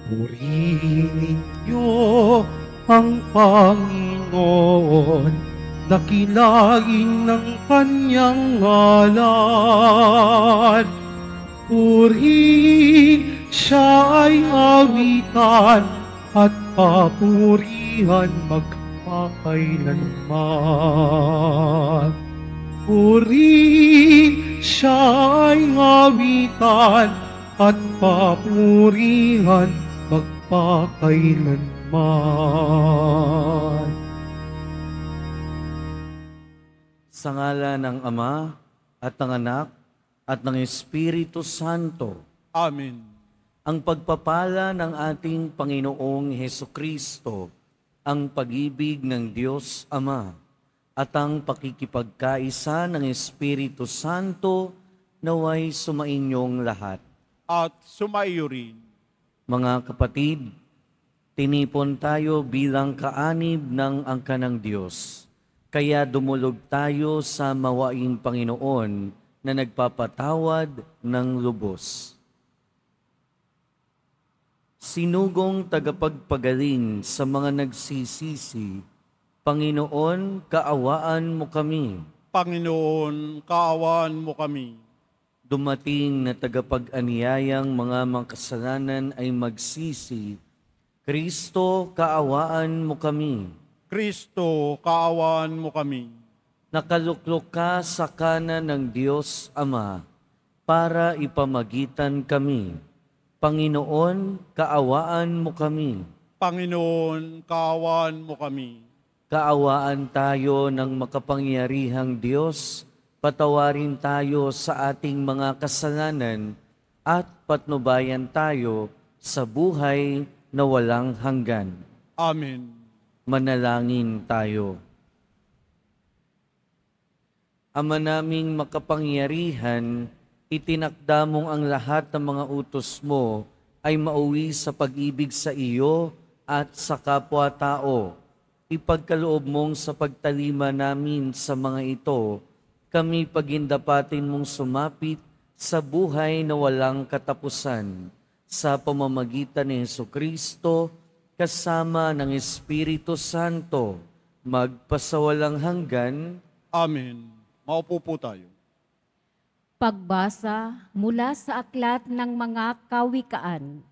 Purihin niyo ang Panginoon, dakilain ng kanyang ngalan. Purihin siya ay awitan at papurihan magpakailanman. Purihin siya ay awitan at papurihan magpakailanman. Sa ngalan ng Ama at ng Anak at ng Espiritu Santo. Amen. Ang pagpapala ng ating Panginoong Hesukristo, ang pag-ibig ng Diyos Ama, at ang pakikipagkaisa ng Espiritu Santo naway sumainyong lahat. At sumaiyo rin. Mga kapatid, tinipon tayo bilang kaanib ng angka ng Diyos. Kaya dumulog tayo sa mawaing Panginoon na nagpapatawad ng lubos. Sinugong tagapagpagaling sa mga nagsisisi, Panginoon, kaawaan mo kami. Panginoon, kaawaan mo kami. Dumating na tagapag-aniyayang mga makasalanan ay magsisi, Kristo, kaawaan mo kami. Kristo, kaawaan mo kami. Nakaluklok ka sa kanan ng Diyos Ama para ipamagitan kami. Panginoon, kaawaan mo kami. Panginoon, kaawaan mo kami. Kaawaan tayo ng makapangyarihang Diyos, patawarin tayo sa ating mga kasalanan at patnubayan tayo sa buhay na walang hanggan. Amen. Manalangin tayo. Ama naming makapangyarihan, itinakda mong ang lahat ng mga utos mo ay mauwi sa pag-ibig sa iyo at sa kapwa-tao. Ipagkaloob mong sa pagtalima namin sa mga ito, kami pagindapatin mong sumapit sa buhay na walang katapusan sa pamamagitan ni Hesukristo kasama ng Espiritu Santo, magpasawalang hanggan. Amen. Maupo po tayo. Pagbasa mula sa aklat ng mga kawikaan.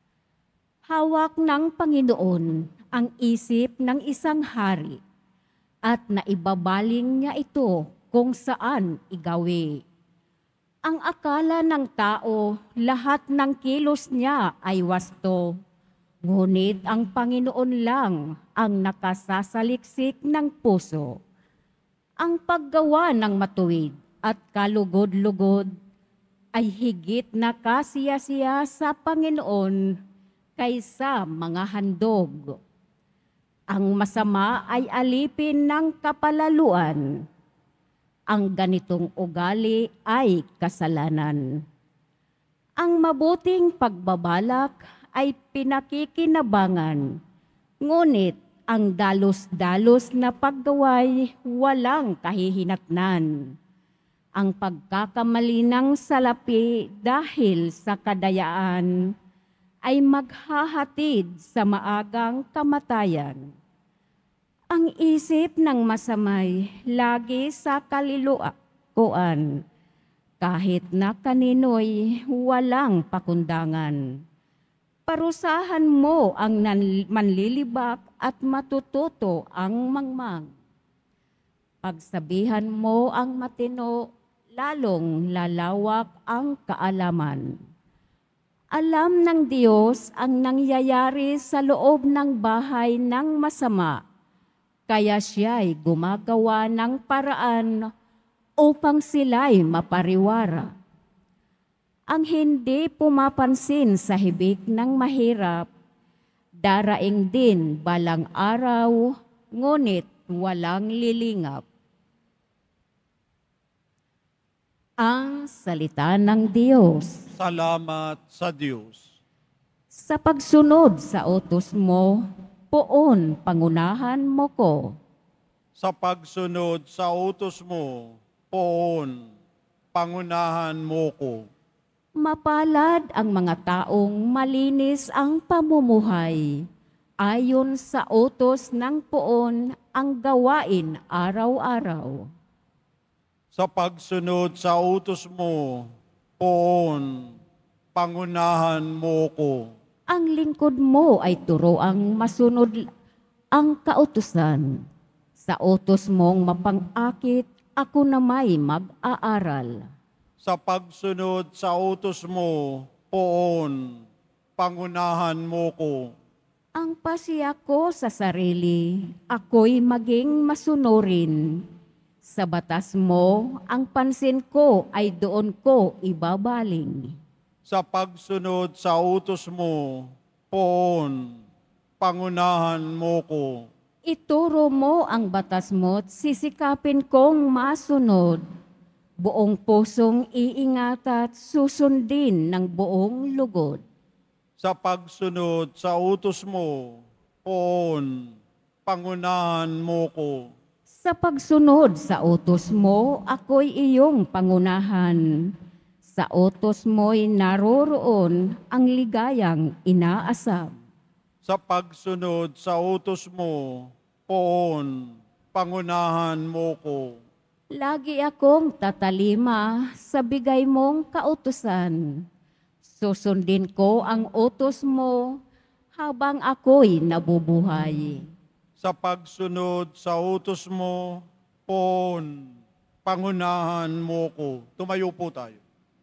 Hawak ng Panginoon ang isip ng isang hari at naibabaling niya ito kung saan igawi. Ang akala ng tao, lahat ng kilos niya ay wasto. Ngunit ang Panginoon lang ang nakasasaliksik ng puso. Ang paggawa ng matuwid at kalugod-lugod ay higit na kasiyasiya sa Panginoon kaysa mga handog. Ang masama ay alipin ng kapalaluan. Ang ganitong ugali ay kasalanan. Ang mabuting pagbabalak ay pinakikinabangan, ngunit ang dalos-dalos na paggaway walang kahihinatnan. Ang pagkakamali ng salapi dahil sa kadayaan ay maghahatid sa maagang kamatayan. Ang isip ng masamay lagi sa kaliluan, kahit na kanino'y walang pakundangan. Parusahan mo ang manlilibak at matututo ang mangmang. Pagsabihan mo ang matino, lalong lalawak ang kaalaman. Alam ng Diyos ang nangyayari sa loob ng bahay ng masama, kaya siya'y gumagawa ng paraan upang sila'y mapariwara. Ang hindi pumapansin sa hibik ng mahirap, daraing din balang araw, ngunit walang lilingap. Ang salita ng Diyos. Salamat sa Diyos. Sa pagsunod sa utos mo, poon pangunahan mo ko. Sa pagsunod sa utos mo, poon, pangunahan mo ko. Mapalad ang mga taong malinis ang pamumuhay. Ayon sa utos ng poon ang gawain araw-araw. Sa pagsunod sa utos mo, Poon, pangunahan mo ko. Ang lingkod mo ay turoang masunod ang kautusan. Sa utos mong mapang-akit, ako na may mag-aaral. Sa pagsunod sa utos mo, Poon, pangunahan mo ko. Ang pasiya ko sa sarili, ako'y maging masunurin. Sa batas mo, ang pansin ko ay doon ko ibabaling. Sa pagsunod sa utos mo, Poon, pangunahan mo ko. Ituro mo ang batas mo't sisikapin kong masunod. Buong pusong iingat at susundin ng buong lugod. Sa pagsunod sa utos mo, Poon, pangunahan mo ko. Sa pagsunod sa utos mo, ako'y iyong pangunahan. Sa utos mo'y naroroon ang ligayang inaasam. Sa pagsunod sa utos mo, Poon, pangunahan mo ko. Lagi akong tatalima sa bigay mong kautusan. Susundin ko ang utos mo habang ako'y nabubuhay. Sa pagsunod sa utos mo, Poon, pangunahan mo ko. Tumayo po tayo.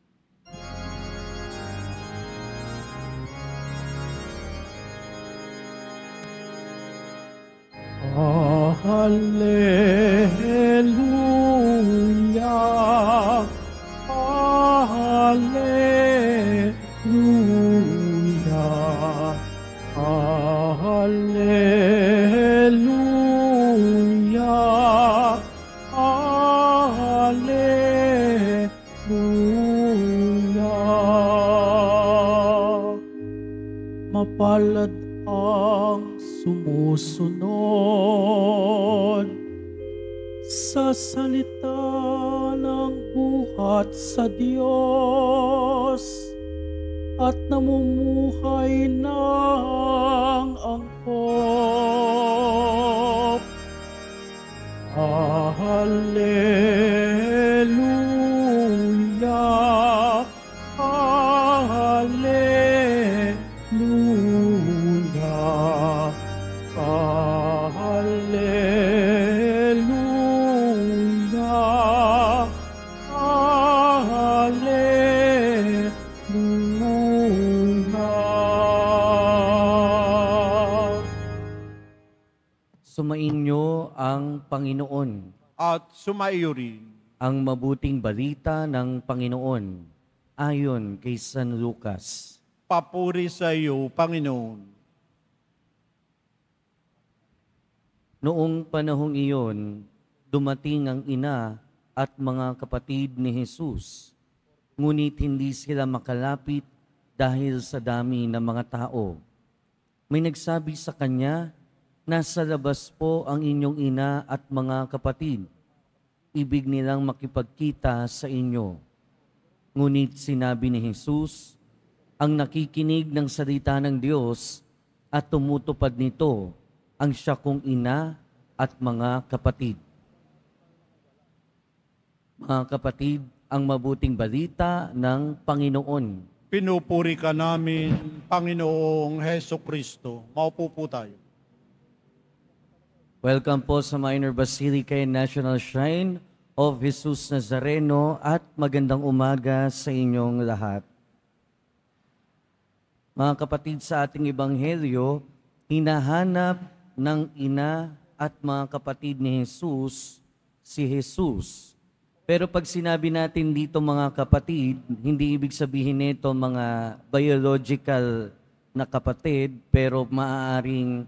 Hallelujah, Hallelujah, Hallelujah, Hallelujah. Mapalad ang sumusunod sa salita ng buhat sa Diyos at namumuhay ng angkop. Hallelujah, Hallelujah, Hallelujah, Hallelujah. Sumainyo ang Panginoon. At sumaiyo rin. Ang mabuting balita ng Panginoon ayon kay San Lucas. Papuri sa iyo, Panginoon. Noong panahong iyon, dumating ang ina at mga kapatid ni Jesus. Ngunit hindi sila makalapit dahil sa dami ng mga tao. May nagsabi sa kanya, "Nasa labas po ang inyong ina at mga kapatid. Ibig nilang makipagkita sa inyo." Ngunit sinabi ni Jesus, "Ang nakikinig ng salita ng Diyos at tumutupad nito, ang siya kong ina at mga kapatid." Mga kapatid, ang mabuting balita ng Panginoon. Pinupuri ka namin, Panginoong Heso Kristo. Maupo po tayo. Welcome po sa Minor Basilica and National Shrine of Jesus Nazareno at magandang umaga sa inyong lahat. Mga kapatid, sa ating ebanghelyo, hinahanap ng ina at mga kapatid ni Jesus si Jesus. Pero pag sinabi natin dito mga kapatid, hindi ibig sabihin nito mga biological na kapatid, pero maaaring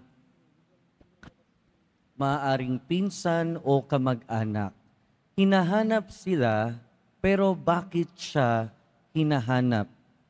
pinsan o kamag-anak. Hinahanap sila, pero bakit siya hinahanap?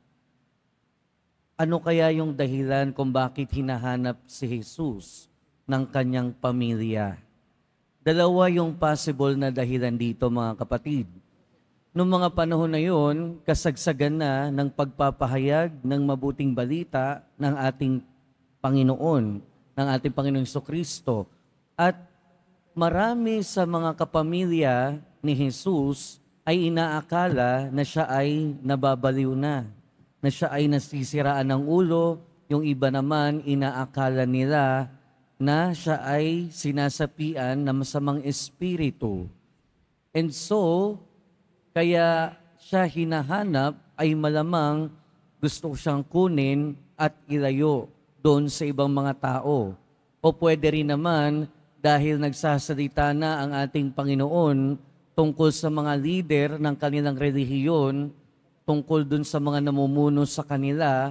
Ano kaya yung dahilan kung bakit hinahanap si Jesus ng kanyang pamilya? Dalawa yung possible na dahilan dito mga kapatid. Noong mga panahon na yon, kasagsagan na ng pagpapahayag ng mabuting balita ng ating Panginoon, ng ating Panginoong Jesucristo. At marami sa mga kapamilya ni Jesus ay inaakala na siya ay nababaliw na siya ay nasisiraan ng ulo. Yung iba naman, inaakala nila na siya ay sinasapian ng masamang espiritu. And so, kaya siya hinahanap ay malamang gusto siyang kunin at ilayo doon sa ibang mga tao. O pwede rin naman dahil nagsasalita na ang ating Panginoon tungkol sa mga leader ng kanilang relihiyon, tungkol doon sa mga namumuno sa kanila,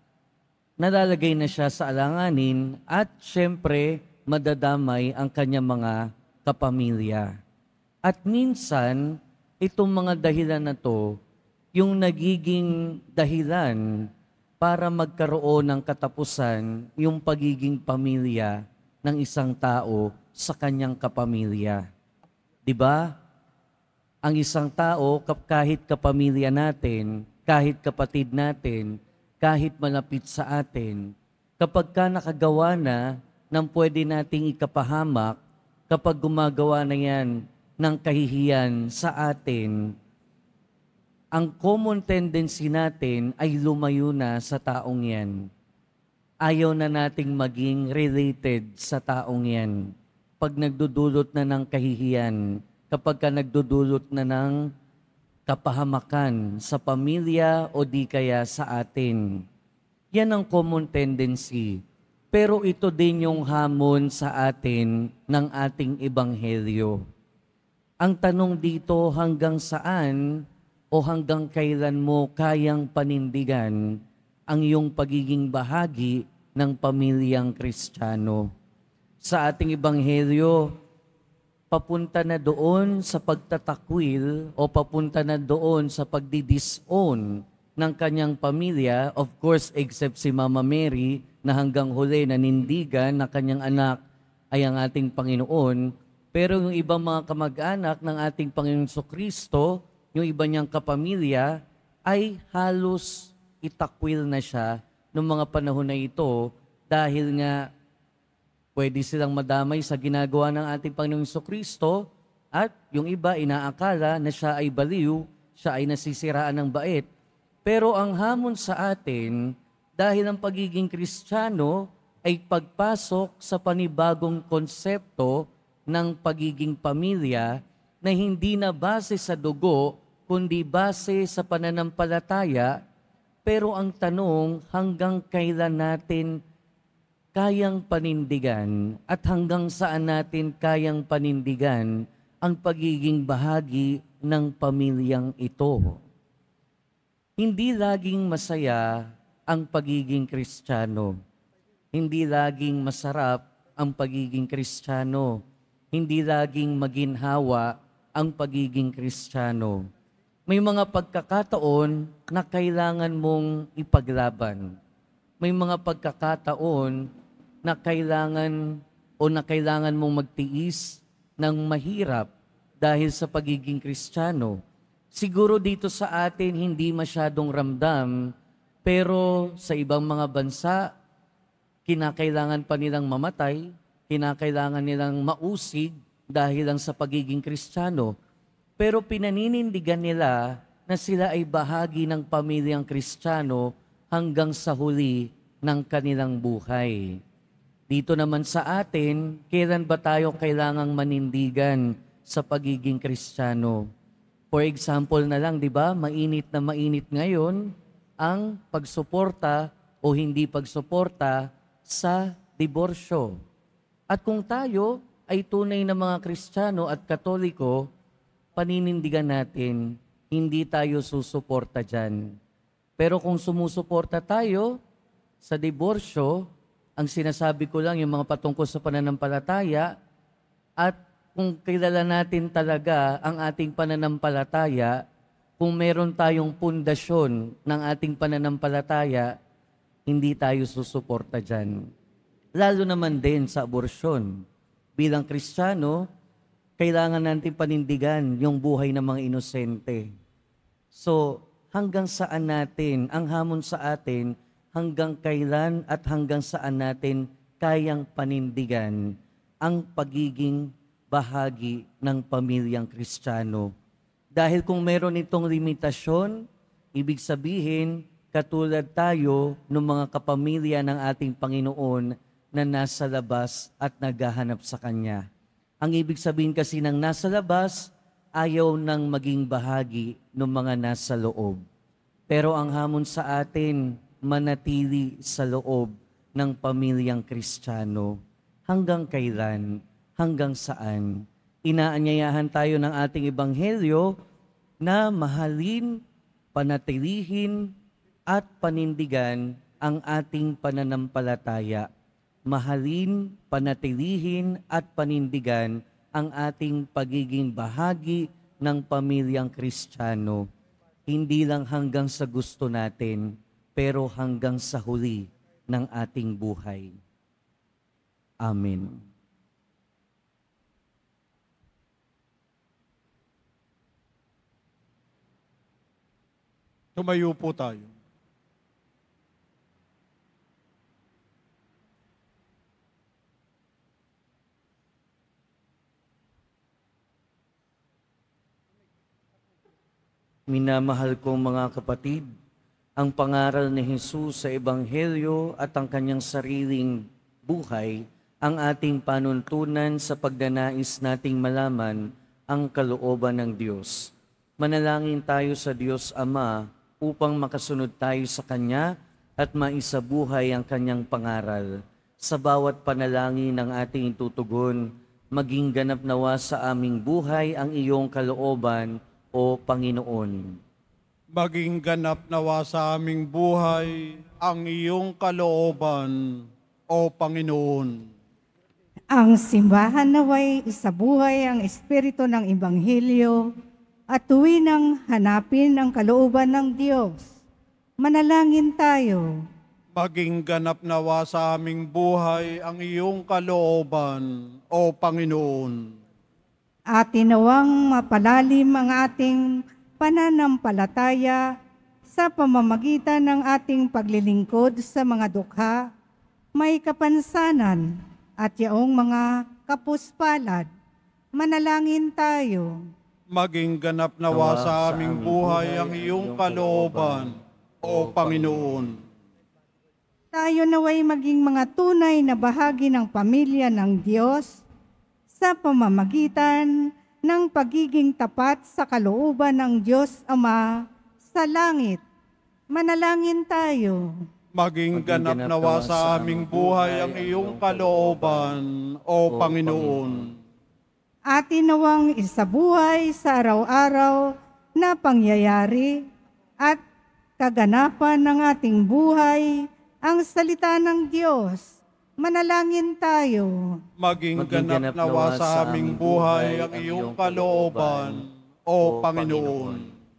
nalalagay na siya sa alanganin at syempre madadamay ang kanyang mga kapamilya. At minsan, itong mga dahilan na to, yung nagiging dahilan para magkaroon ng katapusan yung pagiging pamilya ng isang tao sa kanyang kapamilya. 'Di ba? Ang isang tao, kahit kapamilya natin, kahit kapatid natin, kahit malapit sa atin, kapag ka nakagawa na ng pwede nating ikapahamak, kapag gumagawa na yan ng kahihiyan sa atin, ang common tendency natin ay lumayo na sa taong yan. Ayaw na nating maging related sa taong yan. Pag nagdudulot na ng kahihiyan, kapag ka nagdudulot na ng kapahamakan sa pamilya o di kaya sa atin. Yan ang common tendency. Pero ito din yung hamon sa atin ng ating ebanghelyo. Ang tanong dito, hanggang saan o hanggang kailan mo kayang panindigan ang iyong pagiging bahagi ng pamilyang Kristiyano? Sa ating ebanghelyo, papunta na doon sa pagtatakwil o papunta na doon sa pagdidisown ng kanyang pamilya, of course, except si Mama Mary na hanggang huli nanindigan na kanyang anak ay ang ating Panginoon. Pero yung ibang mga kamag-anak ng ating Panginoon Jesucristo, yung iba niyang kapamilya, ay halos itakwil na siya noong mga panahon na ito dahil nga pwede silang madamay sa ginagawa ng ating Panginoong Jesucristo at yung iba inaakala na siya ay baliw, siya ay nasisiraan ng bait. Pero ang hamon sa atin, dahil ang pagiging Kristiyano ay pagpasok sa panibagong konsepto ng pagiging pamilya na hindi na base sa dugo, kundi base sa pananampalataya. Pero ang tanong, hanggang kailan natin kayang panindigan at hanggang saan natin kayang panindigan ang pagiging bahagi ng pamilyang ito? Hindi laging masaya ang pagiging Kristiyano. Hindi laging masarap ang pagiging Kristiyano. Hindi laging maginhawa ang pagiging Kristiyano. May mga pagkakataon na kailangan mong ipaglaban. May mga pagkakataon na kailangan mong magtiis ng mahirap dahil sa pagiging Kristiyano. Siguro dito sa atin hindi masyadong ramdam, pero sa ibang mga bansa, kinakailangan pa nilang mamatay, kinakailangan nilang mausig dahil lang sa pagiging Kristiyano. Pero pinaninindigan nila na sila ay bahagi ng pamilyang Kristiyano hanggang sa huli ng kanilang buhay. Dito naman sa atin, kailan ba tayo kailangang manindigan sa pagiging Kristiyano? For example na lang, di ba, mainit na mainit ngayon ang pagsuporta o hindi pagsuporta sa diborsyo. At kung tayo ay tunay na mga Kristiyano at Katoliko, paninindigan natin, hindi tayo susuporta dyan. Pero kung sumusuporta tayo sa diborsyo, ang sinasabi ko lang yung mga patungkol sa pananampalataya, at kung kilala natin talaga ang ating pananampalataya, kung meron tayong pundasyon ng ating pananampalataya, hindi tayo susuporta dyan. Lalo naman din sa aborsyon. Bilang Kristiyano, kailangan natin panindigan yung buhay ng mga inosente. So, hanggang saan natin, ang hamon sa atin, hanggang kailan at hanggang saan natin kayang panindigan ang pagiging bahagi ng pamilyang Kristiyano. Dahil kung meron itong limitasyon, ibig sabihin, katulad tayo ng mga kapamilya ng ating Panginoon na nasa labas at naghahanap sa Kanya. Ang ibig sabihin kasi ng nasa labas, ayaw nang maging bahagi ng mga nasa loob. Pero ang hamon sa atin, manatili sa loob ng pamilyang Kristiyano. Hanggang kailan? Hanggang saan? Inaanyayahan tayo ng ating Ebanghelyo na mahalin, panatilihin, at panindigan ang ating pananampalataya. Mahalin, panatilihin, at panindigan ang ating pagiging bahagi ng pamilyang Kristiyano. Hindi lang hanggang sa gusto natin, pero hanggang sa huli ng ating buhay. Amen. Tumayo po tayo. Minamahal kong mga kapatid, ang pangaral ni Jesus sa Ebanghelyo at ang kanyang sariling buhay ang ating panuntunan sa pagdanais nating malaman ang kalooban ng Diyos. Manalangin tayo sa Diyos Ama upang makasunod tayo sa Kanya at maisabuhay ang Kanyang pangaral. Sa bawat panalangin ng ating itutugon, maging ganap nawa sa aming buhay ang iyong kalooban, O Panginoon. Maging ganap nawa sa aming buhay ang iyong kalooban, O Panginoon. Ang simbahan naway isabuhay ang espiritu ng Ebanghelyo at tuwinang hanapin ang kalooban ng Diyos. Manalangin tayo. Maging ganap nawa sa aming buhay ang iyong kalooban, O Panginoon. At tinawang mapalalim ang ating pananampalataya sa pamamagitan ng ating paglilingkod sa mga dukha, may kapansanan at yaong mga kapuspalad. Manalangin tayo. Maging ganap nawa sa aming buhay ang iyong kalooban, O Panginoon. Tayo naway maging mga tunay na bahagi ng pamilya ng Diyos sa pamamagitan ng pagiging tapat sa kalooban ng Diyos Ama sa langit. Manalangin tayo. Maging ganap nawa sa aming buhay ang iyong kalooban, O Panginoon. Atin nawang isabuhay sa araw-araw na pangyayari at kaganapan ng ating buhay ang salita ng Diyos. Manalangin tayo. Maging ganap nawa sa aming buhay ang iyong kalooban, O Panginoon.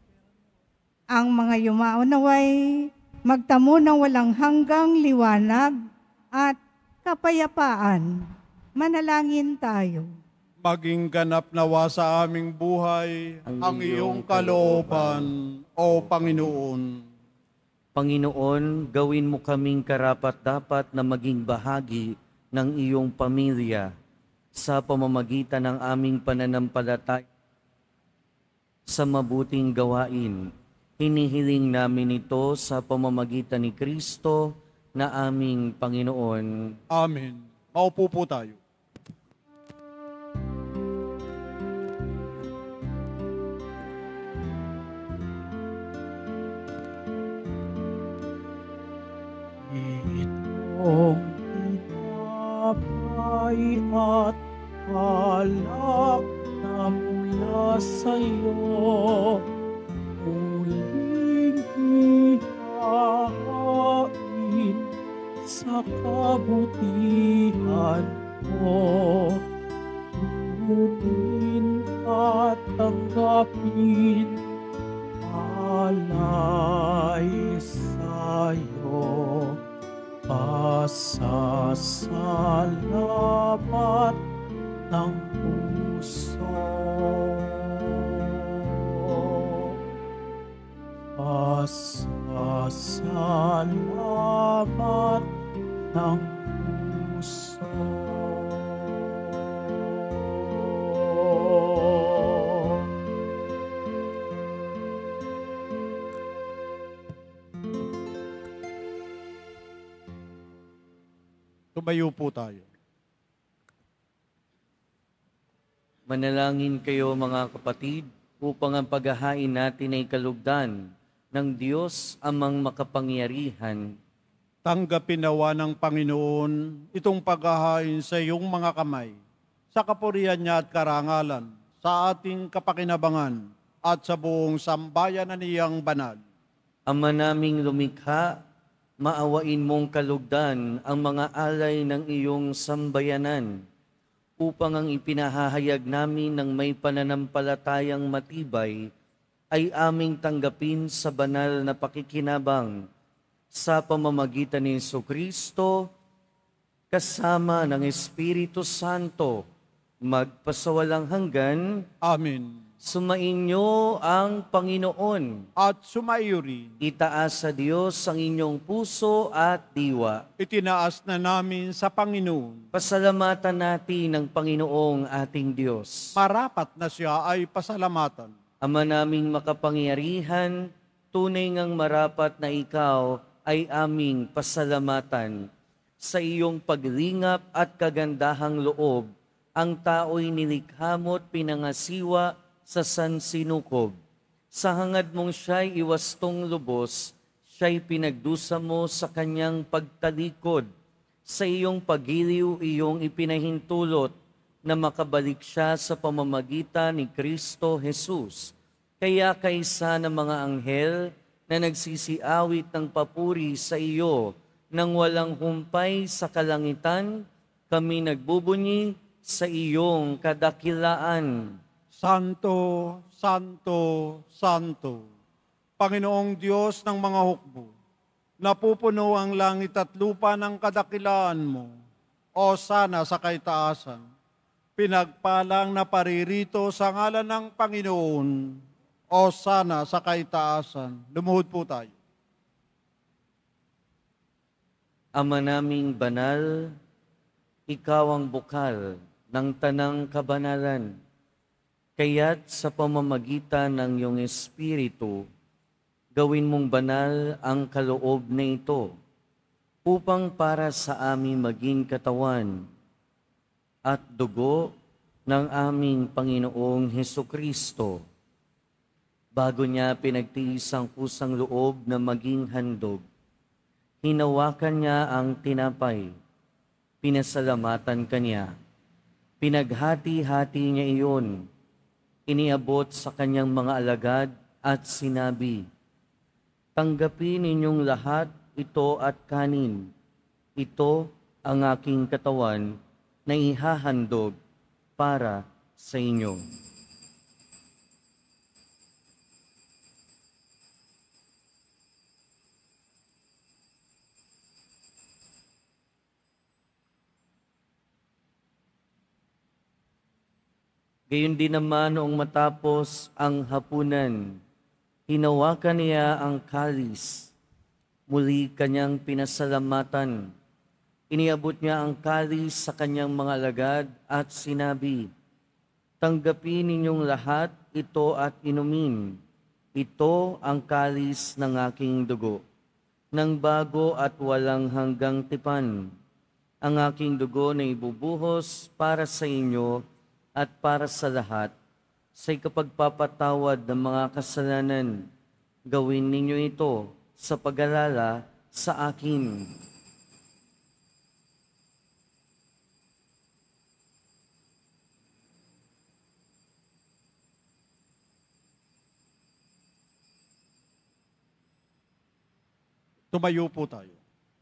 Ang mga yumao naway magtamo ng walang hanggang liwanag at kapayapaan. Manalangin tayo. Maging ganap nawa sa aming buhay ang iyong kalooban, O Panginoon. Panginoon, gawin mo kaming karapat-dapat na maging bahagi ng iyong pamilya sa pamamagitan ng aming pananampalataya sa mabuting gawain. Hinihiling namin ito sa pamamagitan ni Kristo na aming Panginoon. Amen. Maupo po tayo. Itong tinapay at alak na mula sa'yo, muling ihahain sa kabutihan mo. Kunin at tanggapin alay sa'yo. Pasasalamat ng puso. pasasalamat ng puso. Tumayo po tayo. Manalangin kayo mga kapatid upang ang paghahain natin ay kalugdan ng Diyos amang makapangyarihan. Tanggapin nawa ng Panginoon itong paghahain sa iyong mga kamay, sa kapurihan niya at karangalan, sa ating kapakinabangan at sa buong sambayan na niyang banal. Ama naming lumikha, maawain mong kalugdan ang mga alay ng iyong sambayanan upang ang ipinahahayag namin ng may pananampalatayang matibay ay aming tanggapin sa banal na pakikinabang sa pamamagitan ni Jesucristo kasama ng Espiritu Santo magpasawalang hanggan. Amen. Sumainyo ang Panginoon. At sumaiyo rin, Itaas sa Diyos ang inyong puso at diwa. itinaas na namin sa Panginoon. Pasalamatan natin ang Panginoong ating Diyos. Marapat na siya ay pasalamatan. Ama naming makapangyarihan, tunay ngang marapat na ikaw ay aming pasalamatan. Sa iyong paglingap at kagandahang loob, ang tao'y nilikha mo't pinangasiwa sa sansinukob. Sa hangad mong siya'y iwastong lubos, siya'y pinagdusa mo sa kanyang pagtalikod. Sa iyong pagiliw, iyong ipinahintulot na makabalik siya sa pamamagitan ni Kristo Jesus. Kaya kaysa ng mga anghel na nagsisiawit ng papuri sa iyo nang walang humpay sa kalangitan, kami nagbubunyi sa iyong kadakilaan. Santo, Santo, Santo, Panginoong Diyos ng mga hukbo, napupuno ang langit at lupa ng kadakilaan mo, o sana sa kaitaasan, pinagpalang na paririto sa ngalan ng Panginoon, o sana sa kaitaasan. Lumuhod po tayo. Ama naming banal, ikaw ang bukal ng tanang kabanalan. Kaya't sa pamamagitan ng iyong Espiritu, gawin mong banal ang kaloob na ito upang para sa amin maging katawan at dugo ng aming Panginoong Hesukristo. Bago niya pinagtiis ang kusang loob na maging handog, hinawakan niya ang tinapay, pinasalamatan kanya, pinaghati-hati niya iyon, iniabot sa kanyang mga alagad at sinabi, tanggapin ninyong lahat ito at kanin. Ito ang aking katawan na ihahandog para sa inyo. Gayon din naman noong matapos ang hapunan, hinawakan niya ang kalis. Muli kanyang pinasalamatan. Iniabot niya ang kalis sa kanyang mga alagad at sinabi, tanggapin ninyong lahat ito at inumin. Ito ang kalis ng aking dugo, ng bago at walang hanggang tipan. Ang aking dugo na ibubuhos para sa inyo at para sa lahat, sa ikapagpapatawad ng mga kasalanan. Gawin ninyo ito sa pag-alala sa akin. Tumayo po tayo.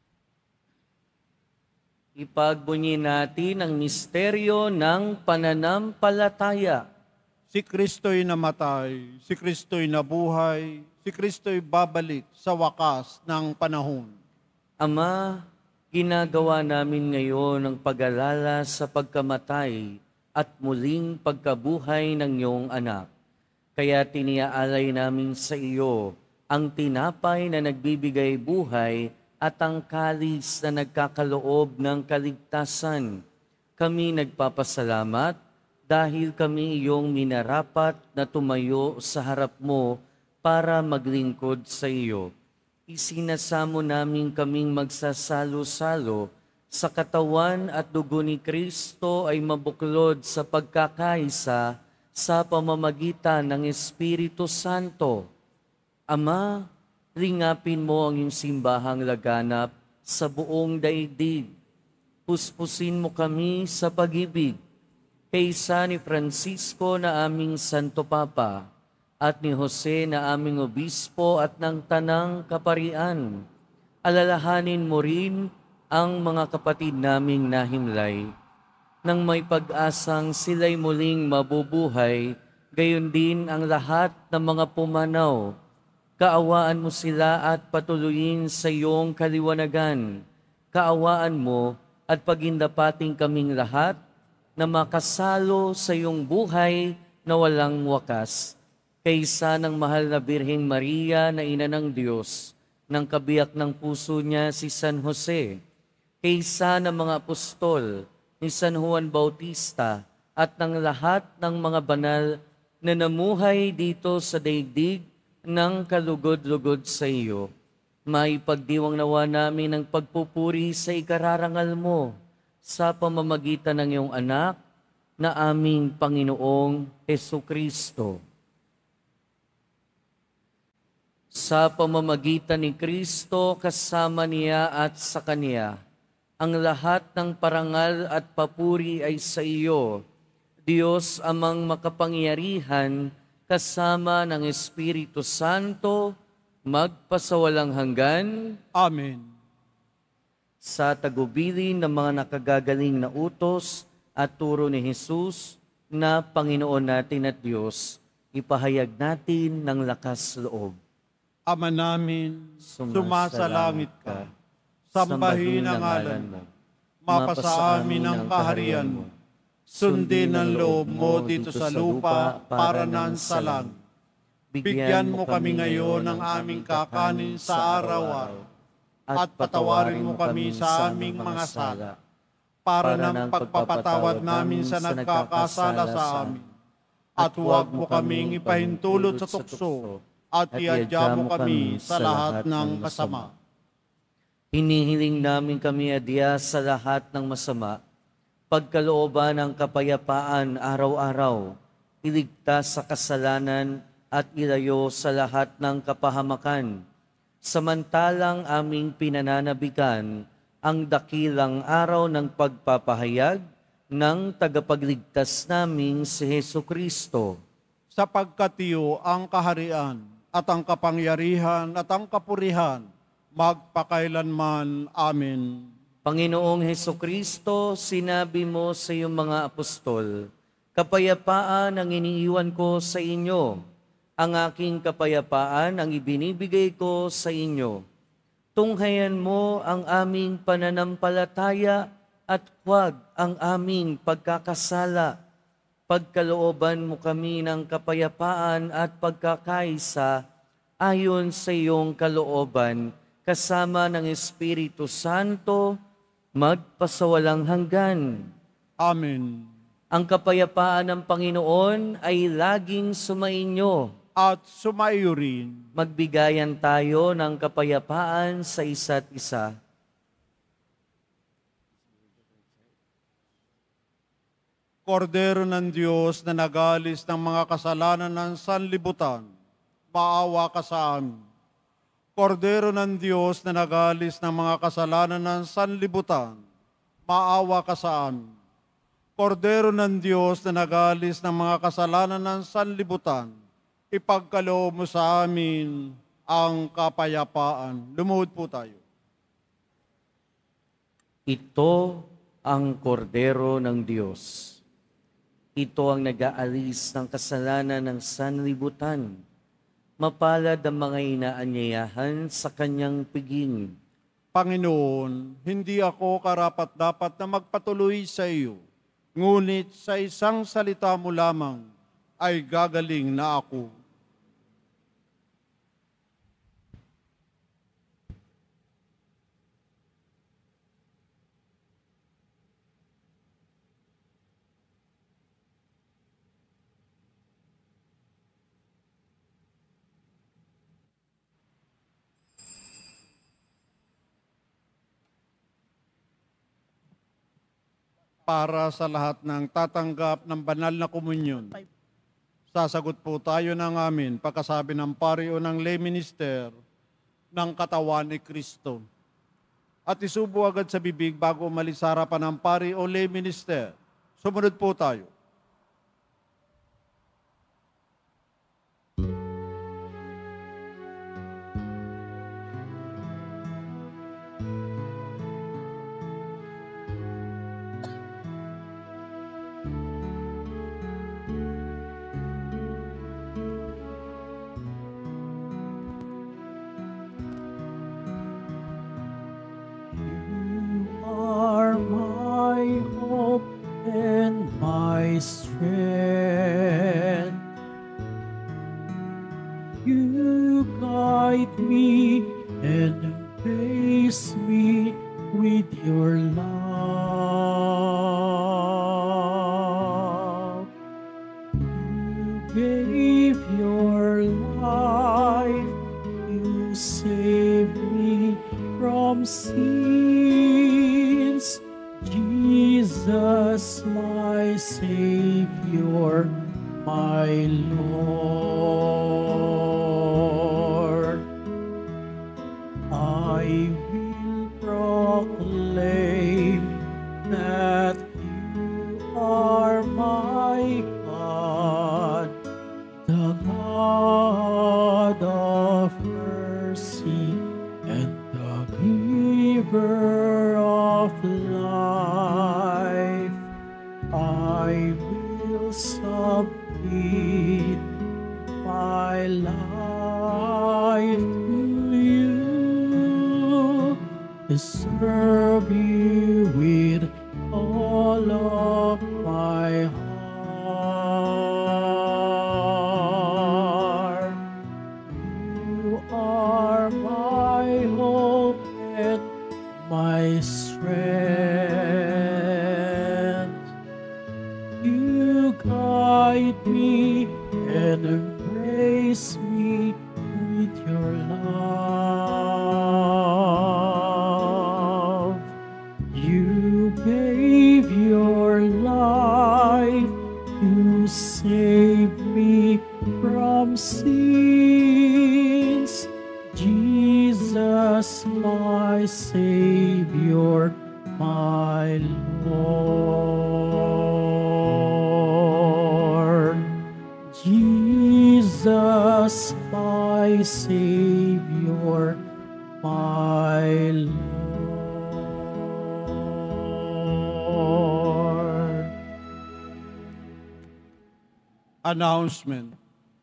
Ipagbunyi natin ang misteryo ng pananampalataya. Si Kristo'y namatay, si Kristo'y nabuhay, si Kristo'y babalik sa wakas ng panahon. Ama, ginagawa namin ngayon ang pag-alala sa pagkamatay at muling pagkabuhay ng iyong anak. Kaya tiniaalay namin sa iyo ang tinapay na nagbibigay buhay at ang kalis na nagkakaloob ng kaligtasan. Kami nagpapasalamat dahil kami iyong minarapat na tumayo sa harap mo para maglingkod sa iyo. Isinasamo namin kaming magsasalo-salo sa katawan at dugo ni Kristo ay mabuklod sa pagkakaisa sa pamamagitan ng Espiritu Santo. Ama, lingapin mo ang iyong simbahang laganap sa buong daigdig. Puspusin mo kami sa pag-ibig. Kaysa ni Francisco na aming Santo Papa at ni Jose na aming Obispo at ng Tanang Kaparian, alalahanin mo rin ang mga kapatid naming nahimlay, nang may pag-asang sila'y muling mabubuhay, gayon din ang lahat ng mga pumanaw. Kaawaan mo sila at patuloyin sa iyong kaliwanagan. Kaawaan mo at pagindapating kaming lahat na makasalo sa iyong buhay na walang wakas. Kaysa ng mahal na Birheng Maria na Ina ng Diyos, ng kabiyak ng puso niya si San Jose, kaysa ng mga apostol ni San Juan Bautista at ng lahat ng mga banal na namuhay dito sa daigdig ng kalugod-lugod sa iyo. Maipagdiwang nawa namin ang pagpupuri sa ikararangal mo sa pamamagitan ng iyong anak na aming Panginoong Hesukristo. Sa pamamagitan ni Kristo, kasama niya at sa Kanya, ang lahat ng parangal at papuri ay sa iyo, Diyos amang makapangyarihan, kasama ng Espiritu Santo, magpasawalang hanggan. Amen. Sa tagubilin ng mga nakagagaling na utos at turo ni Jesus na Panginoon natin at Diyos, ipahayag natin ng lakas loob. Ama namin, sumasalangit ka. Sambahin ang ngalan mo. Mapasa amin ang kaharian mo. Sundin ang loob mo dito sa lupa para nan sa langit. Bigyan mo kami ngayon ng aming kakanin sa araw-araw. At patawarin mo kami sa aming mga sala, para ng pagpapatawad namin sa nagkakasala sa amin. At huwag mo kaming ipahintulot sa tukso, at iadya mo kami sa lahat ng kasama. Hinihiling namin kami adya sa lahat ng masama, pagkalooban ng kapayapaan araw-araw, iligtas sa kasalanan at ilayo sa lahat ng kapahamakan. Samantalang aming pinananabikan ang dakilang araw ng pagpapahayag ng tagapagligtas naming si Hesukristo. Sapagkat iyo ang kaharian at ang kapangyarihan at ang kapurihan, magpakailanman. Amen. Panginoong Hesukristo, sinabi mo sa iyong mga apostol, kapayapaan ang iniiwan ko sa inyo, ang aking kapayapaan ang ibinibigay ko sa inyo. Tunghayan mo ang aming pananampalataya at huwag ang aming pagkakasala. Pagkalooban mo kami ng kapayapaan at pagkakaisa ayon sa iyong kalooban, kasama ng Espiritu Santo, magpasawalang hanggan. Amen. Ang kapayapaan ng Panginoon ay laging sumainyo. At sumaiyo rin. Magbigayan tayo ng kapayapaan sa isa't isa. Kordero ng Diyos na nagalis ng mga kasalanan ng sanlibutan, maawa ka sa amin. Kordero ng Diyos na nagalis ng mga kasalanan ng sanlibutan, maawa ka sa amin. Kordero ng Diyos na nagalis ng mga kasalanan ng sanlibutan, ipagkaloob mo sa amin ang kapayapaan. Lumuhod po tayo. Ito ang kordero ng Diyos. Ito ang nag-aalis ng kasalanan ng sanlibutan. Mapalad ang mga inaanyayahan sa kanyang piging. Panginoon, hindi ako karapat-dapat na magpatuloy sa iyo, ngunit sa isang salita mo lamang ay gagaling na ako. para sa lahat ng tatanggap ng banal na komunyon. Sasagot po tayo ng amin pagkasabi ng pari o ng lay minister ng katawan ni Kristo. At isubo agad sa bibig bago umalis sa harapan ng pari o lay minister. Sumunod po tayo. Are my hope and my strength. You guide me and embrace me with your love. You gave your life, you saved me from sins. Jesus, my Savior, my Lord. I will proclaim that you are my God, the God of mercy and the giver of life. I will submit my life to you, to serve you with all of my heart. You are my hope and my strength. You guide me and embrace me with your love. You gave your life to save me from sins. Jesus, my Savior, my Lord. Jesus, my Savior, my Lord. Announcement.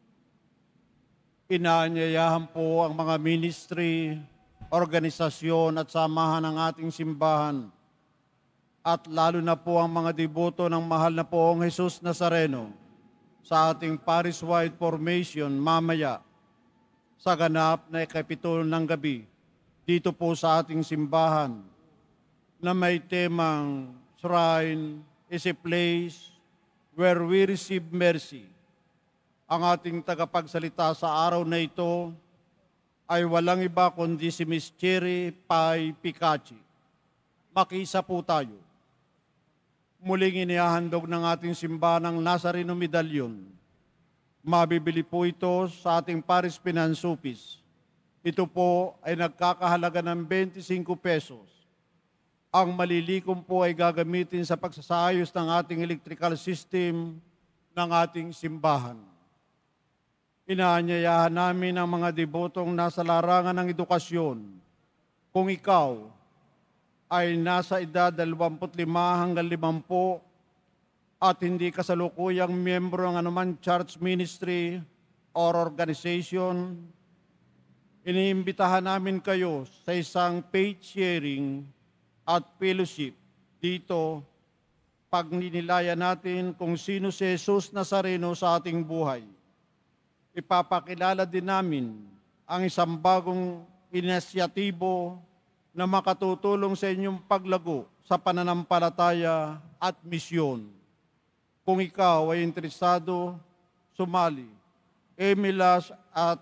Inaanyayahan po ang mga ministry, organisasyon at samahan ng ating simbahan at lalo na po ang mga deboto ng mahal na poong Jesus Nazareno sa ating parish-wide formation mamaya sa ganap na ikapito ng gabi dito po sa ating simbahan na may temang Shrine is a place where we receive mercy. Ang ating tagapagsalita sa araw na ito ay walang iba kundi si Miss Cherry Pai Picachi. Makisa po tayo. Muling inihahandog ng ating simbahan ng Nazareno Medallion. Mabibili po ito sa ating Paris Finance Office. Ito po ay nagkakahalaga ng 25 pesos. Ang malilikom po ay gagamitin sa pagsasaayos ng ating electrical system ng ating simbahan. Inaanyayahan namin ang mga debotong nasa larangan ng edukasyon. Kung ikaw ay nasa edad 25 hanggang 50 at hindi kasalukuyang miyembro ng anuman church ministry or organization, iniimbitahan namin kayo sa isang faith sharing at fellowship dito pag ninilaya natin kung sino si Jesus Nazareno sa ating buhay. Ipapakilala din namin ang isang bagong inisyatibo na makatutulong sa inyong paglago sa pananampalataya at misyon. Kung ikaw ay interesado, sumali. Emilas at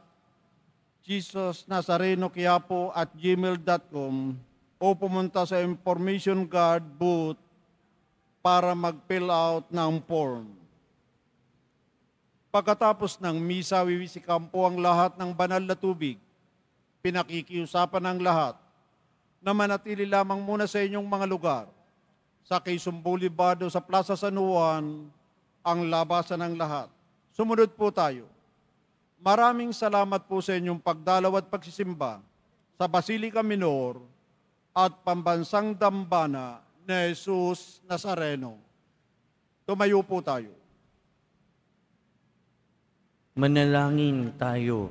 jesusnazarenoquiapo@gmail.com o pumunta sa information card booth para mag-fill out ng form. Pagkatapos ng misa, wiwisikan po ang lahat ng banal na tubig. Pinakikiusapan ng lahat na manatili lamang muna sa inyong mga lugar. Sa Quezon Boulevard o sa Plaza San Juan, ang labasan ng lahat. Sumunod po tayo. Maraming salamat po sa inyong pagdalaw at pagsisimba sa Basilica Minor at Pambansang Dambana ni Jesus Nazareno. Tumayo po tayo. Manalangin tayo.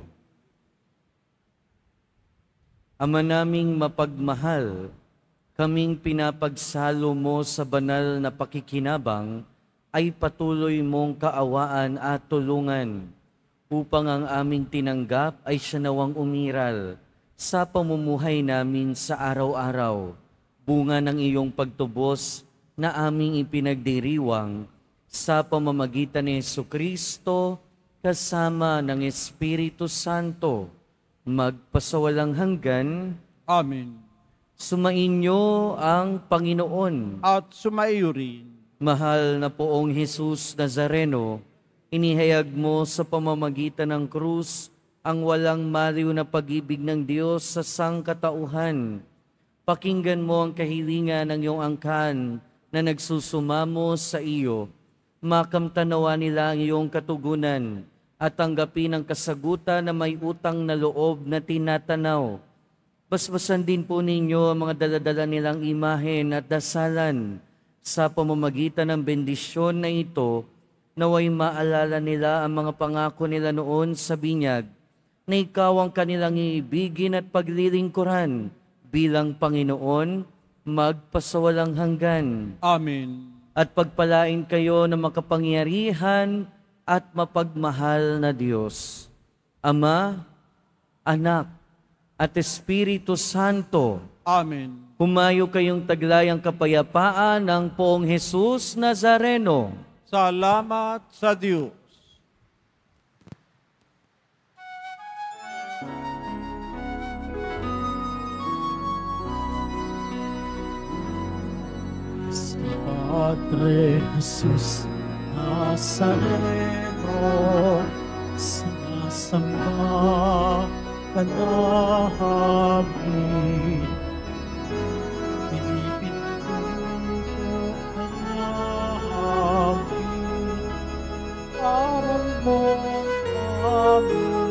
Ama naming mapagmahal, kaming pinapagsalo mo sa banal na pakikinabang ay patuloy mong kaawaan at tulungan upang ang aming tinanggap ay siya nawang umiral sa pamumuhay namin sa araw-araw, bunga ng iyong pagtubos na aming ipinagdiriwang sa pamamagitan ni Jesucristo kasama ng Espiritu Santo, magpasawalang hanggan. Amen. Sumainyo ang Panginoon. At sumaiyo rin. Mahal na poong Jesus Nazareno, inihayag mo sa pamamagitan ng krus ang walang maliw na pag-ibig ng Diyos sa sangkatauhan. Pakinggan mo ang kahilingan ng iyong angkan na nagsusumamo sa iyo. Makamtanawa nila ang iyong katugunan at tanggapin ang kasagutan na may utang na loob na tinatanaw. Basbasan din po ninyo ang mga daladala nilang imahen at dasalan sa pamamagitan ng bendisyon na ito, naway maalala nila ang mga pangako nila noon sa binyag, na ikaw ang kanilang iibigin at paglilingkuran bilang Panginoon, magpasawalang hanggan. Amen. At pagpalain kayo ng makapangyarihan at mapagmahal na Diyos, Ama, Anak, at Espiritu Santo. Amen. Humayo kayong taglayang kapayapaan ng poong Jesus Nazareno. Salamat sa Diyos. Si Padre Jesus Nazareno, sinasamba ka namin. Pinipinto ka namin, parang mo kami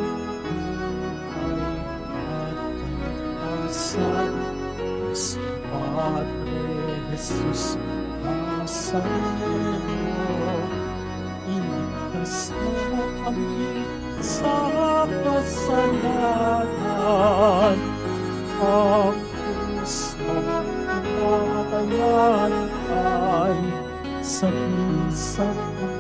at kaligtasan. Si Padre Jesus Nazareno, iligtas mo kami sa kasalanan. Ang krus ng pinatayan ay sa isang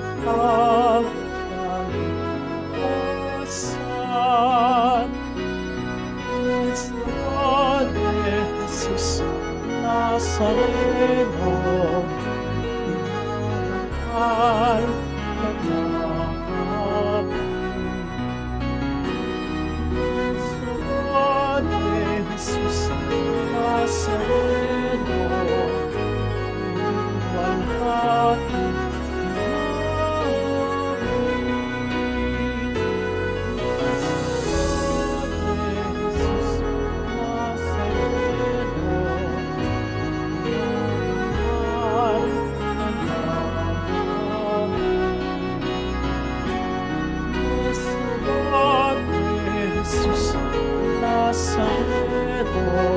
pagkaligtasan. Yes, Lord, Jesus Nazareno, inanay ka namin. Yes, Lord, Jesus Nazareno, iwanhati Nazareno,